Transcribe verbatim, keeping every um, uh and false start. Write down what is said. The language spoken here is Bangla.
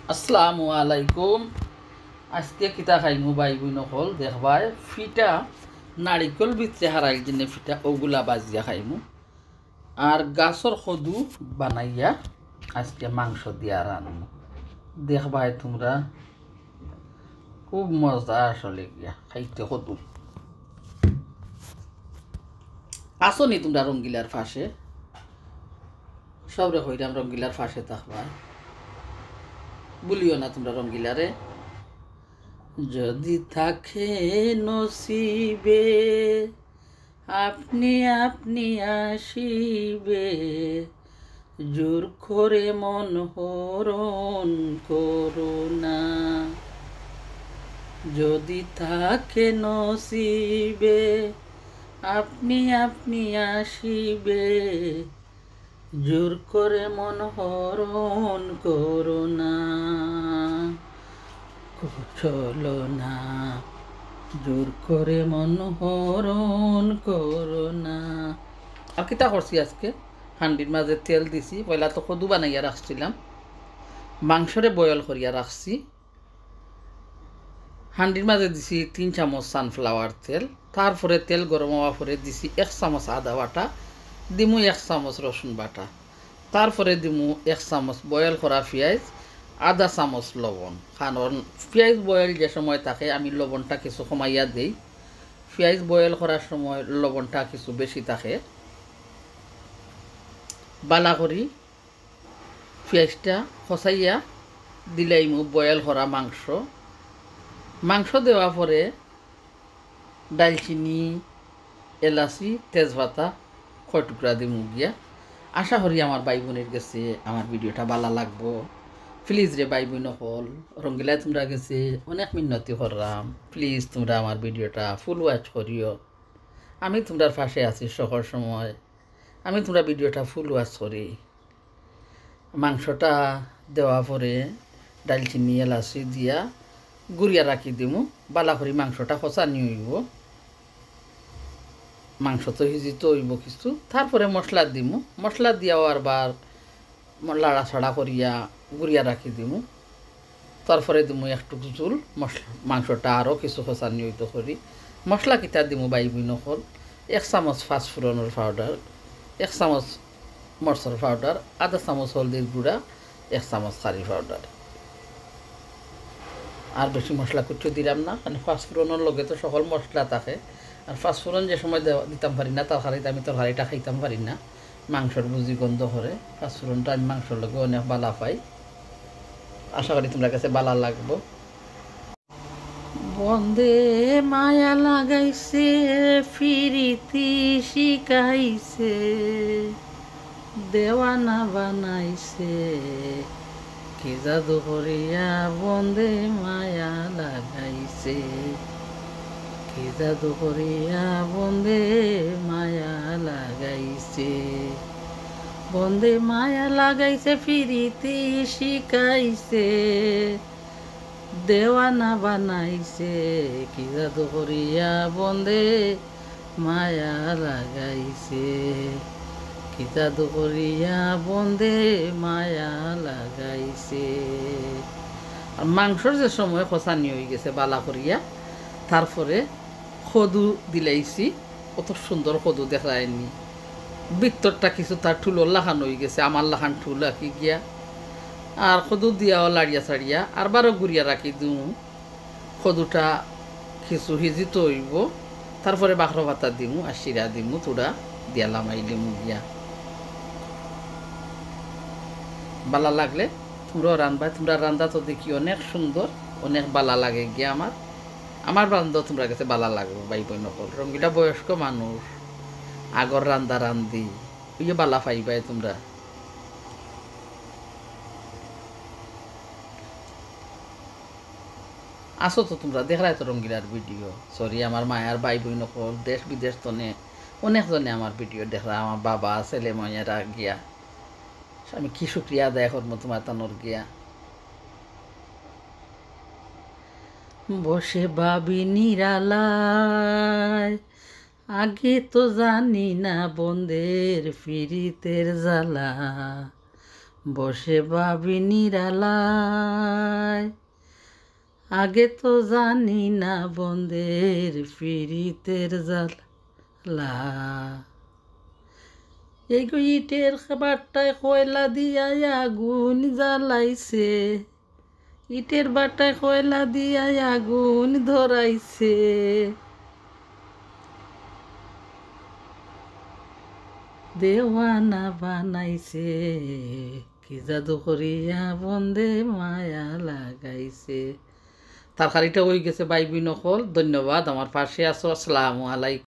আসসালামু আলাইকুম। আজকে কিতা খাইমু ভাই বোন হল দেখবাই ফিটা নারিকল ভিতরে হারাই দিনে ফিটা ওগুলা বাজিয়া খাইমু আর গাছর সদু বানাইয়া আজকে মাংস দিয়া রানমু। দেখবাই তোমরা খুব মজা আসলে গিয়া খাইতে সদু। আসনি তোমরা রঙ্গিলার ফাঁসে? সবরে হইরাম রঙ্গিলার ফাঁসে থাকবাই, বলিও না তোমরা রঙ্গিলারে। যদি থাকে নসিবে আপনি আপনি আসিবে, জোর করে মন হরণ করুণা। যদি থাকে নসিবে আপনি আপনি আসিবে, জোর করে মন হরণ করুণা। চলো না জোর করে মন হরণ করো না। আর কিতা করছি আজকে হান্ডির মাঝে তেল দিছি। পয়লা তো কদু বানাইয়া রাখছিলাম, মাংসরে বয়ল করিয়া রাখছি। হান্ডির মাঝে দিছি তিন চামচ সানফ্লাওয়ার তেল। তারপরে তেল গরম হওয়া পরে দিছি এক চামচ আদা বাটা, দিমু এক চামচ রসুন বাটা, তারপরে দিমু এক চামচ বয়ল করা পেঁয়াজ, আধা চামচ লবণ। কারণ পেঁয়াজ বয়েল যে সময় থাকে আমি লবণটা কিছু কমাইয়া দিই, পেঁয়াজ বয়েল করার সময় লবণটা কিছু বেশি থাকে। বালা করি পেঁয়াজটা খসাইয়া দিলাইমু বয়েল করা মাংস। মাংস দেওয়া পরে ডালচিনি, এলাচি, তেজপাতা কয় টুকরা দিমু গিয়া। আশা করি আমার ভাই বোনের গেছে আমার ভিডিওটা ভালো লাগবো। প্লিজ রে ভাই বোন হল রঙ্গিলায় তোমরা গেছে অনেক মিন্নতি করলাম, প্লিজ তোমরা আমার ভিডিওটা ফুল ওয়াচ করিও। আমি তোমরার পাশে আছি সকল সময়, আমি তোমরা ভিডিওটা ফুল ওয়াচ করি। মাংসটা দেওয়া পরে ডালচিনি এলাচি দিয়া গুড়িয়া রাখি দিমু। বালা করি মাংসটা খসানি হইব, মাংস তো সিজিত হইব কিছু। তারপরে মশলা দিমু, মশলা দিয়াও আরবার লাড়া ছাড়া করিয়া গুড়িয়া রাখি দিমু। তারপরে দিমু একটু জুল মশলা, মাংসটা আরও কিছু খসানি হইতো করি। মশলা কিতা দিমু বাই বুই নকল এক চামচ ফাঁসফোড়নের পাউডার, এক চামচ মরচর পাউডার, আধা চামচ হলদির গুঁড়া, এক চামচ কারি পাউডার। আর বেশি মশলা কুচু দিলাম না, কারণ ফাঁসফোড়নের লগে তো সকল মশলা থাকে। আর ফাঁসফোড়ন যে সময় দেওয়া দিতাম পারি না তরকারিতে, আমি তরকারিটা খাইতাম পারি না, মাংসর বুঝি গন্ধ করে। ফাঁসফোড়নটা আমি মাংসর লগে অনেক বালা পাই। আশা করি তোমরা কাছে বালা লাগবো। বন্দে মায়া লাগাইছে ফিরিতি শিখাইছে, দেওয়ানা বানাইছে কি জাদু করিয়া বন্দে মায়া লাগাইছে, কি জাদু করিয়া বন্দে মায়া লাগাইছে। বন্দে মায়া লাগাইছে ফিরিতি শিখাইছে, দেওয়ানা বানাইছে কি জাদু করিয়া বন্দে মায়া লাগাইছে, কি জাদু করিয়া বন্দে মায়া লাগাইছে। আর মাংসর যে সময় খসানি হয়ে গেছে বালা করিয়া, তারপরে সদু দিলাইছি। কত সুন্দর সদু দেখায়নি, ভিতরটা কিছু তার ঠুলোর লাখান হয়ে গেছে, আমার লাখান ঠুল রাখি গিয়া। আর সদু দিয়াও লাড়িয়া ছাড়িয়া আর বারো গুড়িয়া রাখি দিও। সদুটা কিছু সিজিত হইব, তারপরে বাখর ভাতা দিমু আর শিরা দিমু, তোরা দিয়া লামাই দিমু গিয়া। বালা লাগলে তোমরাও রান্ধবা। তোমরা রান্ধা তো দেখি অনেক সুন্দর, অনেক বালা লাগে গিয়া। আমার আমার রান্ধা তোমরা কাছে বালা লাগবে ভাই বোন নকল। রঙ্গিলা বয়স্ক মানুষ, আগর রান্ধা রান্ধি ওই যে বালা পাইবাই তোমরা। আসো তো তোমরা দেখলাই তো রঙ্গিলার ভিডিও। সরি আমার মায়ার ভাই বোন নকল দেশ বিদেশ তনে অনেকজনে আমার ভিডিও দেখলা, আমার বাবা ছেলে ময়েরা গিয়া। আমি কি শুক্রিয়া আদায় করবো তোমার তানোর গিয়া। বসে ভাবি নিরালায় আগে তো জানি না বন্দের ফিরিতের জ্বালা, বসে ভাবি নিরালায়, আগে তো জানি না বন্ধের পীড়িতের জ্বালা। এই গো ইটের বাট্টায় কয়লা দিয়া আগুন জ্বালাইছে, ইটের বাট্টায় কয়লা দিয়া আগুন ধরাইছে। দেওয়ানা বানাইছে, কি জাদু করিয়া বন্দে মায়া লাগাইছে। তরকারিটা হয়ে গেছে, বাইবি নকল। ধন্যবাদ, আমার পাশে আছো। আসসালামু আলাইকুম।